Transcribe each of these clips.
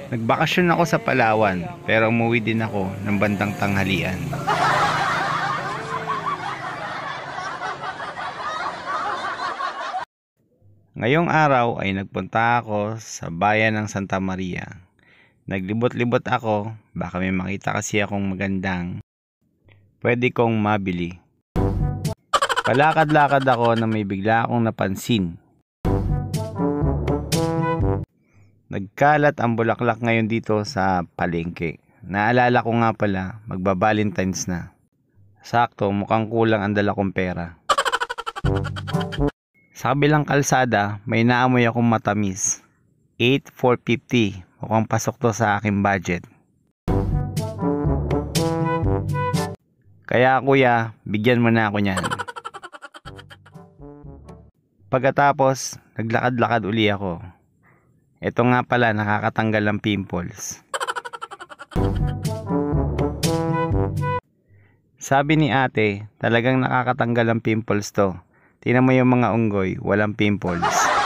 Nagbakasyon ako sa Palawan, pero umuwi din ako ng bandang tanghalian. Ngayong araw ay nagpunta ako sa bayan ng Santa Maria. Naglibot-libot ako, baka may makita kasi akong magandang pwede kong mabili. Palakad-lakad ako na may bigla akong napansin. Nagkalat ang bulaklak ngayon dito sa palengke. Naalala ko nga pala, magba-Valentine's na. Sakto, mukhang kulang ang dala kong pera. Sa kabilang kalsada, may naamoy akong matamis. 8,450. Mukhang pasok to sa aking budget. Kaya kuya, bigyan mo na ako niyan. Pagkatapos, naglakad-lakad uli ako. Ito nga pala, nakakatanggal ng pimples. Sabi ni ate, talagang nakakatanggal ng pimples to. Tingnan mo yung mga unggoy, walang pimples.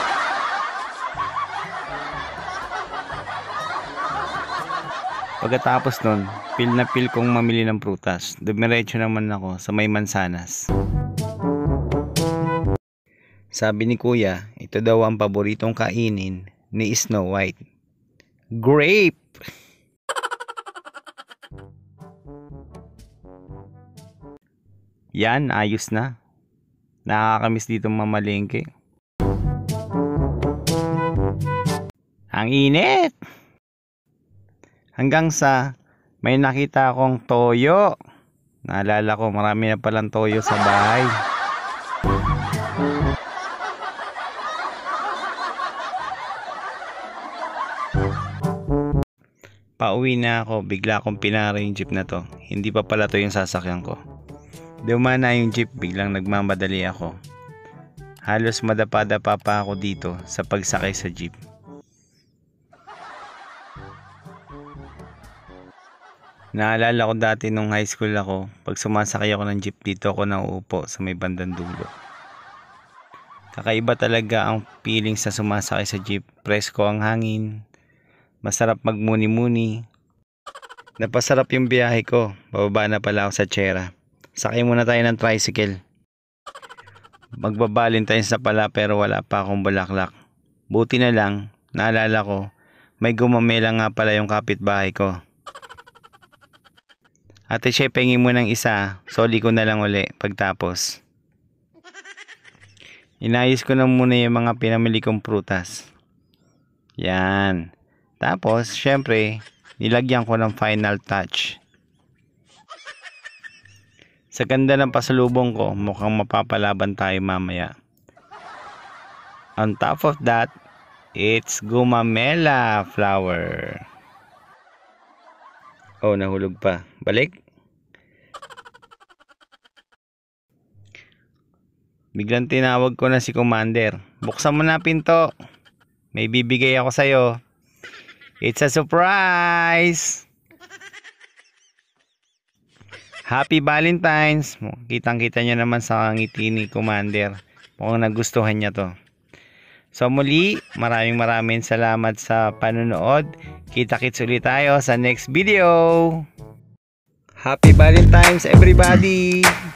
Pagkatapos nun, feel na feel kong mamili ng prutas. Dumiretso naman ako sa may mansanas. Sabi ni kuya, ito daw ang paboritong kainin ni Snow White. Grape! Yan, ayos na. Nakakamiss dito mamalengke. Ang init! Hanggang sa may nakita akong toyo. Naalala ko, marami na palang toyo sa bahay. Pauwi na ako, bigla akong pinara yung jeep na to. Hindi pa pala to yung sasakyan ko. Dumana yung jeep, biglang nagmamadali ako. Halos madapa-dapa pa ako dito sa pagsakay sa jeep. Naalala ko dati nung high school ako, pag sumasakay ako ng jeep dito ako nauupo sa may bandang dulo. Kakaiba talaga ang feeling sa sumasakay sa jeep. Presko ang hangin. Masarap magmuni-muni. Napasarap yung biyahe ko. Bababa na pala ako sa tsera. Sakay muna tayo ng tricycle. Magba-Valentine's na pala pero wala pa akong bulaklak. Buti na lang, naalala ko, may gumamela nga pala yung kapitbahay ko. Ate Che, pengin mo ng isa. Soli ko na lang uli pagtapos. Inayos ko na muna yung mga pinamili kong prutas. Yan. Tapos, syempre, nilagyan ko ng final touch. Sa ganda ng pasalubong ko, mukhang mapapalaban tayo mamaya. On top of that, it's gumamela flower. Oh, nahulog pa. Balik. Biglang tinawag ko na si Commander. Buksan mo na pinto. May bibigay ako sa'yo. It's a surprise! Happy Valentine's! Kitang-kita niya naman sa ngiti ni Commander. Mukhang nagustuhan niya to. So muli, maraming salamat sa panonood. Kita-kits ulit tayo sa next video! Happy Valentine's everybody!